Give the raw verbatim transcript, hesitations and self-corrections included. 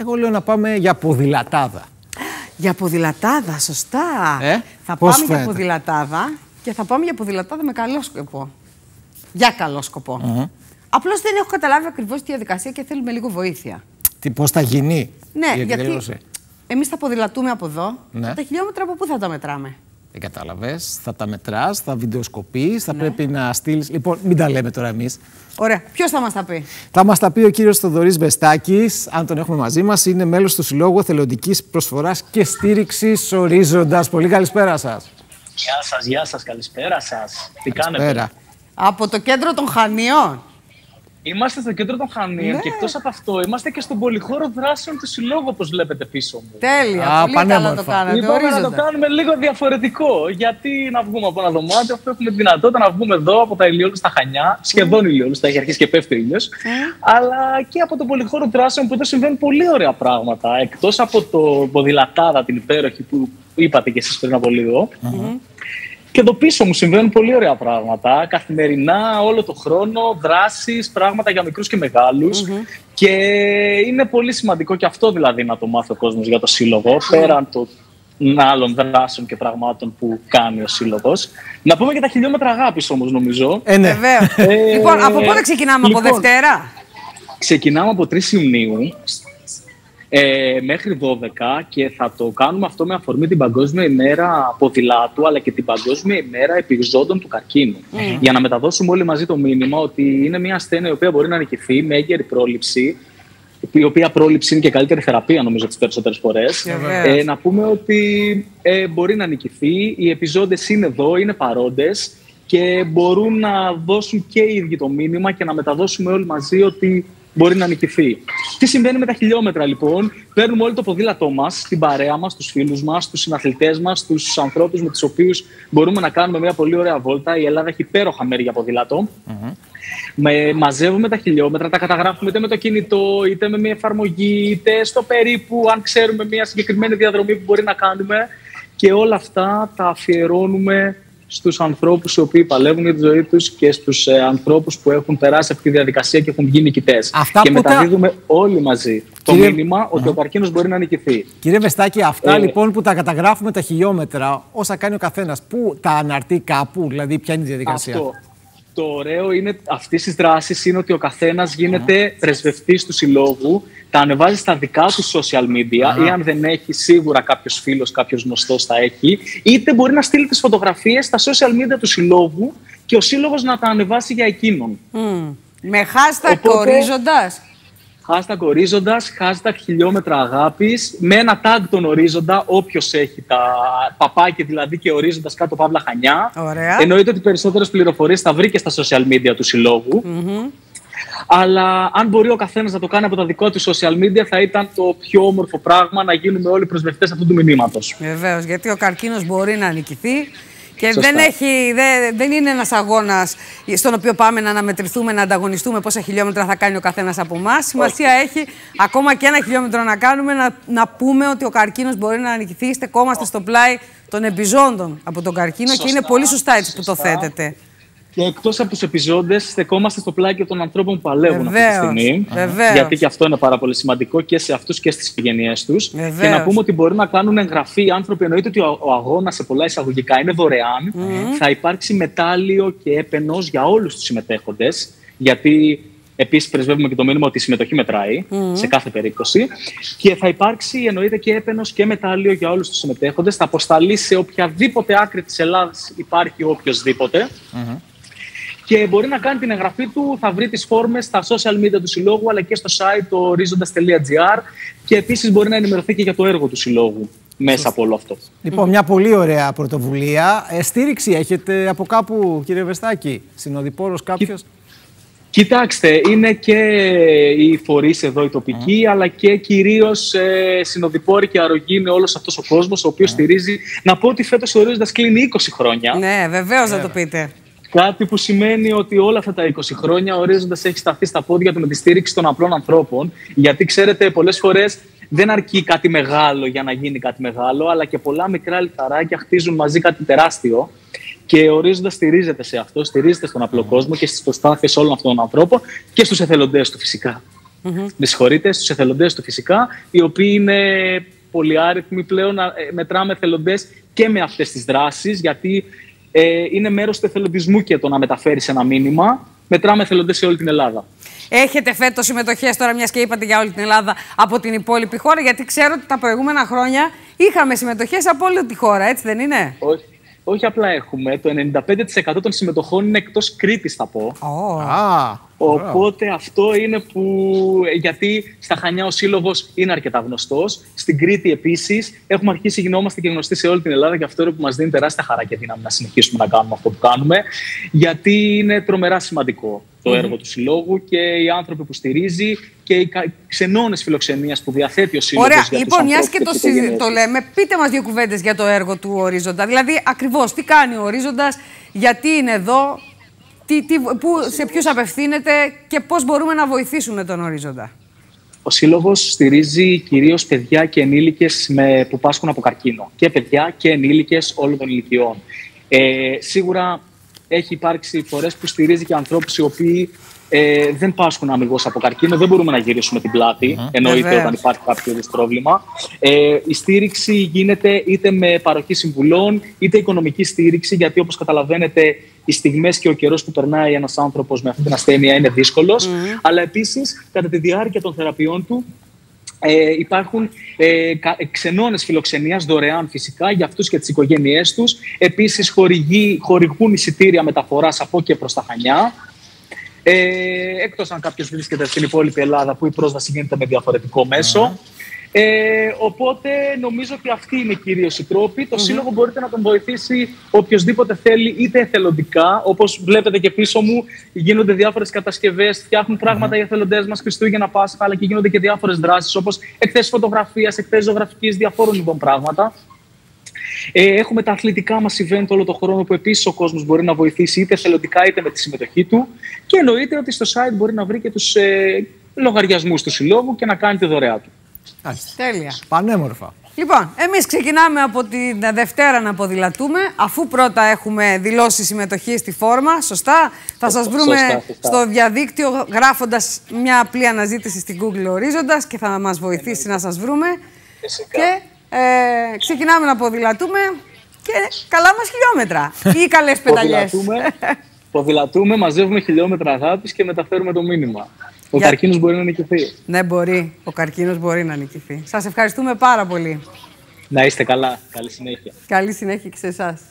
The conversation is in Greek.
Εγώ λέω να πάμε για ποδηλατάδα. Για ποδηλατάδα, σωστά. Ε, θα πώς πάμε φαίνεται? για ποδηλατάδα και θα πάμε για ποδηλατάδα με καλό σκοπό. Για καλό σκοπό. Mm-hmm. Απλώς δεν έχω καταλάβει ακριβώς τη διαδικασία και θέλουμε λίγο βοήθεια. Τι, πώς θα γίνει? Ναι, γιατί εμείς θα ποδηλατούμε από εδώ. Ναι. Τα χιλιόμετρα από πού θα τα μετράμε? Δεν κατάλαβες. Θα τα μετράς, θα βιντεοσκοπείς, θα ναι. πρέπει να στείλεις. Λοιπόν, μην τα λέμε τώρα εμείς. Ωραία. Ποιος θα μας τα πει? Θα μας τα πει ο κύριος Θοδωρής Βεστάκης, αν τον έχουμε μαζί μας. Είναι μέλος του Συλλόγου Εθελοντικής Προσφοράς και Στήριξης Ορίζοντας. Πολύ καλησπέρα σας. Γεια σας, γεια σας, καλησπέρα σας. Τι καλησπέρα. κάνετε? Από το κέντρο των Χανίων. Είμαστε στο κέντρο των Χανίων, ναι. Και εκτός από αυτό είμαστε και στον πολυχώρο δράσεων του Συλλόγου, όπως βλέπετε πίσω μου. Τέλεια, Α, πολύ καλά το κάνατε. Είπαμε να το κάνουμε λίγο διαφορετικό. Γιατί να βγούμε από ένα δωμάτιο, αυτό έχουμε τη δυνατότητα να βγούμε εδώ από τα ηλιόλουστα Χανιά, σχεδόν mm. ηλιόλουστα, έχει αρχίσει και πέφτει ο ήλιος, mm. αλλά και από τον πολυχώρο δράσεων που εδώ συμβαίνουν πολύ ωραία πράγματα. Εκτός από το ποδηλατάδα, την υπέροχη που είπατε κι εσείς πριν από λίγο. Mm-hmm. Και εδώ πίσω μου συμβαίνουν πολύ ωραία πράγματα, καθημερινά, όλο το χρόνο, δράσεις, πράγματα για μικρούς και μεγάλους. Mm-hmm. Και είναι πολύ σημαντικό και αυτό δηλαδή να το μάθει ο κόσμος για το Σύλλογο, mm-hmm. πέραν των άλλων δράσεων και πραγμάτων που κάνει ο Σύλλογος. Να πούμε και τα χιλιόμετρα αγάπης όμως, νομίζω. Ε, ναι. Βεβαίως. ε, λοιπόν, από πότε ξεκινάμε, λοιπόν, από Δευτέρα? Ξεκινάμε από τρεις Ιουνίου. Ε, μέχρι δώδεκα και θα το κάνουμε αυτό με αφορμή την Παγκόσμια ημέρα ποδηλάτου αλλά και την Παγκόσμια ημέρα επιζώντων του καρκίνου. Mm. Για να μεταδώσουμε όλοι μαζί το μήνυμα ότι είναι μια ασθένεια η οποία μπορεί να νικηθεί με έγκαιρη πρόληψη, η οποία πρόληψη είναι και καλύτερη θεραπεία νομίζω τις περισσότερες φορές. Yeah. Ε, να πούμε ότι ε, μπορεί να νικηθεί, οι επιζώντες είναι εδώ, είναι παρόντες και μπορούν να δώσουν και οι ίδιοι το μήνυμα και να μεταδώσουμε όλοι μαζί ότι μπορεί να νικηθεί. Τι συμβαίνει με τα χιλιόμετρα, λοιπόν? Παίρνουμε όλο το ποδήλατό μας, την παρέα μας, τους φίλους μας, τους συναθλητές μας, τους ανθρώπους με τους οποίους μπορούμε να κάνουμε μια πολύ ωραία βόλτα. Η Ελλάδα έχει υπέροχα μέρη για ποδήλατο. Mm-hmm. Με, μαζεύουμε τα χιλιόμετρα, τα καταγράφουμε είτε με το κινητό, είτε με μια εφαρμογή, είτε στο περίπου, αν ξέρουμε μια συγκεκριμένη διαδρομή που μπορεί να κάνουμε. Και όλα αυτά τα αφιερώνουμε στους ανθρώπους οι οποίοι παλεύουν για τη ζωή τους και στους ε, ανθρώπους που έχουν περάσει αυτή τη διαδικασία και έχουν βγει νικητές. Αυτά και μεταδίδουμε τα... όλοι μαζί το Κύριε... μήνυμα ότι uh-huh. ο καρκίνος μπορεί να νικηθεί. Κύριε Βεστάκη, αυτά ε... λοιπόν που τα καταγράφουμε τα χιλιόμετρα, όσα κάνει ο καθένας, πού τα αναρτεί κάπου, δηλαδή ποια είναι η διαδικασία? Αυτό. Το ωραίο είναι αυτής της δράσης είναι ότι ο καθένας γίνεται mm. πρεσβευτής του Συλλόγου, τα ανεβάζει στα δικά του social media mm. ή αν δεν έχει, σίγουρα κάποιος φίλος, κάποιος γνωστός θα έχει, είτε μπορεί να στείλει τις φωτογραφίες στα social media του Συλλόγου και ο Σύλλογος να τα ανεβάσει για εκείνον. Mm. Με hashtag Οπότε, ορίζοντας. Hashtag ορίζοντας, hashtag χιλιόμετρα αγάπης, με ένα tag τον ορίζοντα, όποιος έχει τα παπάκια δηλαδή και ορίζοντας κάτω παύλα Χανιά. Ωραία. Εννοείται ότι περισσότερες πληροφορίες θα βρει και στα social media του Συλλόγου. Mm-hmm. Αλλά αν μπορεί ο καθένας να το κάνει από τα δικό του social media, θα ήταν το πιο όμορφο πράγμα να γίνουμε όλοι προσβευτές αυτού του μηνύματος. Βεβαίως, γιατί ο καρκίνος μπορεί να νικηθεί. Και δεν, έχει, δεν, δεν είναι ένας αγώνας στον οποίο πάμε να αναμετρηθούμε, να ανταγωνιστούμε πόσα χιλιόμετρα θα κάνει ο καθένας από εμάς. Σημασία έχει ακόμα και ένα χιλιόμετρο να κάνουμε, να, να πούμε ότι ο καρκίνος μπορεί να νικηθεί. Στεκόμαστε στο πλάι των επιζώντων από τον καρκίνο. Σωστά, και είναι πολύ σωστά έτσι σωστά. που το θέτετε. Και εκτός από τους επιζώντες, στεκόμαστε στο πλάι των ανθρώπων που παλεύουν Βεβαίως. αυτή τη στιγμή. Βεβαίως. Γιατί και αυτό είναι πάρα πολύ σημαντικό και σε αυτούς και στις οικογένειές τους. Βεβαίως. Και να πούμε ότι μπορεί να κάνουν εγγραφή οι άνθρωποι. Εννοείται ότι ο, ο αγώνας σε πολλά εισαγωγικά είναι δωρεάν. Mm. Θα υπάρξει μετάλλιο και έπαινος για όλους τους συμμετέχοντες. Γιατί επίσης πρεσβεύουμε και το μήνυμα ότι η συμμετοχή μετράει mm. σε κάθε περίπτωση. Και θα υπάρξει εννοείται και έπαινος και μετάλλιο για όλους τους συμμετέχοντες. Θα αποσταλεί σε οποιαδήποτε άκρη της Ελλάδας υπάρχει οποιοσδήποτε. Mm-hmm. Και μπορεί να κάνει την εγγραφή του, θα βρει τις φόρμες στα social media του Συλλόγου αλλά και στο site το ορίζοντας τελεία τζι άρ και επίσης μπορεί να ενημερωθεί και για το έργο του Συλλόγου μέσα από όλο αυτό. Λοιπόν, μια πολύ ωραία πρωτοβουλία. Ε, στήριξη έχετε από κάπου, κύριε Βεστάκη, συνοδοιπόρος κάποιος? Κοιτάξτε, είναι και οι φορείς εδώ οι τοπικοί, mm. αλλά και κυρίως ε, συνοδοιπόροι και αρρωγοί είναι όλος αυτός ο κόσμος, ο οποίος mm. στηρίζει. Να πω ότι φέτος ο Ορίζοντας κλείνει είκοσι χρόνια. Ναι, βεβαίως να το πείτε. Κάτι που σημαίνει ότι όλα αυτά τα είκοσι χρόνια ο Ορίζοντας έχει σταθεί στα πόδια του με τη στήριξη των απλών ανθρώπων. Γιατί ξέρετε, πολλές φορές δεν αρκεί κάτι μεγάλο για να γίνει κάτι μεγάλο, αλλά και πολλά μικρά λιθαράκια χτίζουν μαζί κάτι τεράστιο. Και ο Ορίζοντας στηρίζεται σε αυτό, στηρίζεται στον απλό κόσμο και στις προσπάθειες όλων αυτών των ανθρώπων και στους εθελοντές του φυσικά. Mm-hmm. Με συγχωρείτε, στους εθελοντές του φυσικά, οι οποίοι είναι πολυάριθμοι πλέον. Μετράμε εθελοντές και με αυτές τις δράσεις, γιατί ε, είναι μέρος του εθελοντισμού και το να μεταφέρεις ένα μήνυμα. Μετράμε εθελοντές σε όλη την Ελλάδα. Έχετε φέτος συμμετοχές τώρα, μιας και είπατε για όλη την Ελλάδα, από την υπόλοιπη χώρα? Γιατί ξέρω ότι τα προηγούμενα χρόνια είχαμε συμμετοχές από όλη τη χώρα, έτσι δεν είναι? Όχι, όχι απλά έχουμε. Το ενενήντα πέντε τοις εκατό των συμμετοχών είναι εκτός Κρήτης, θα πω. Oh. Ah. Οπότε wow. αυτό είναι που. Γιατί στα Χανιά ο σύλλογος είναι αρκετά γνωστός. Στην Κρήτη επίσης έχουμε αρχίσει γινόμαστε και γνωστοί σε όλη την Ελλάδα, και αυτό είναι που μας δίνει τεράστια χαρά και δύναμη να συνεχίσουμε να κάνουμε αυτό που κάνουμε. Γιατί είναι τρομερά σημαντικό το έργο mm-hmm. του συλλόγου και οι άνθρωποι που στηρίζει και οι ξενώνες φιλοξενίας που διαθέτει ο σύλλογος. Ωραία, λοιπόν, μιας και, και το, συ... το λέμε, πείτε μας δύο κουβέντες για το έργο του Ορίζοντα. Δηλαδή, ακριβώς τι κάνει ο Ορίζοντας, γιατί είναι εδώ. Τι, τι, που, σε ποιους απευθύνεται και πώς μπορούμε να βοηθήσουμε τον Ορίζοντα? Ο Σύλλογος στηρίζει κυρίως παιδιά και ενήλικες με, που πάσχουν από καρκίνο. Και παιδιά και ενήλικες όλων των ηλικιών. Ε, σίγουρα έχει υπάρξει φορές που στηρίζει και ανθρώπους οι οποίοι ε, δεν πάσχουν αμιγώς από καρκίνο. Δεν μπορούμε να γυρίσουμε την πλάτη, mm-hmm. εννοείται Βεβαίως. Όταν υπάρχει κάποιο είδους πρόβλημα. Ε, η στήριξη γίνεται είτε με παροχή συμβουλών, είτε οικονομική στήριξη, γιατί όπως καταλαβαίνετε, οι στιγμές και ο καιρός που περνάει ένας άνθρωπος με αυτή την ασθένεια είναι δύσκολος. Mm-hmm. Αλλά επίσης, κατά τη διάρκεια των θεραπείων του, ε, υπάρχουν ε, ξενώνες φιλοξενίας δωρεάν φυσικά για αυτούς και τις οικογένειές τους. Επίσης, χορηγεί, χορηγούν εισιτήρια μεταφοράς από και προς τα Χανιά. Ε, εκτός αν κάποιος βρίσκεται στην υπόλοιπη Ελλάδα, που η πρόσβαση γίνεται με διαφορετικό μέσο. Mm-hmm. Ε, οπότε νομίζω ότι αυτοί είναι κυρίως οι τρόποι. Το mm-hmm. Σύλλογο μπορείτε να τον βοηθήσει οποιοσδήποτε θέλει, είτε εθελοντικά, όπως βλέπετε και πίσω μου, γίνονται διάφορες κατασκευές, φτιάχνουν πράγματα mm-hmm. οι εθελοντές μας Χριστούγεννα, Πάσχα, αλλά και γίνονται και διάφορες δράσεις, όπως εκθέσεις φωτογραφίας, εκθέσεις ζωγραφικής, διαφόρων ειδών πράγματα. Ε, έχουμε τα αθλητικά μας event όλο τον χρόνο, που επίσης ο κόσμος μπορεί να βοηθήσει είτε εθελοντικά είτε με τη συμμετοχή του. Και εννοείται ότι στο site μπορεί να βρει και τους ε, λογαριασμούς του Συλλόγου και να κάνει τη δωρεά του. Τέλεια. Πανέμορφα. Λοιπόν, εμείς ξεκινάμε από τη Δευτέρα να ποδηλατούμε, αφού πρώτα έχουμε δηλώσει συμμετοχή στη φόρμα, σωστά. Θα σας βρούμε σωστά, σωστά. στο διαδίκτυο γράφοντας μια απλή αναζήτηση στην Google Ορίζοντας και θα μας βοηθήσει να σας βρούμε. Φυσικά. Και ε, ξεκινάμε να ποδηλατούμε και καλά μας χιλιόμετρα ή καλές πεταλιές. Ποδηλατούμε, ποδηλατούμε, μαζεύουμε χιλιόμετρα αγάπης και μεταφέρουμε το μήνυμα. Ο Για... καρκίνος μπορεί να νικηθεί. Ναι, μπορεί. Ο καρκίνος μπορεί να νικηθεί. Σας ευχαριστούμε πάρα πολύ. Να είστε καλά. Καλή συνέχεια. Καλή συνέχεια και σε εσάς.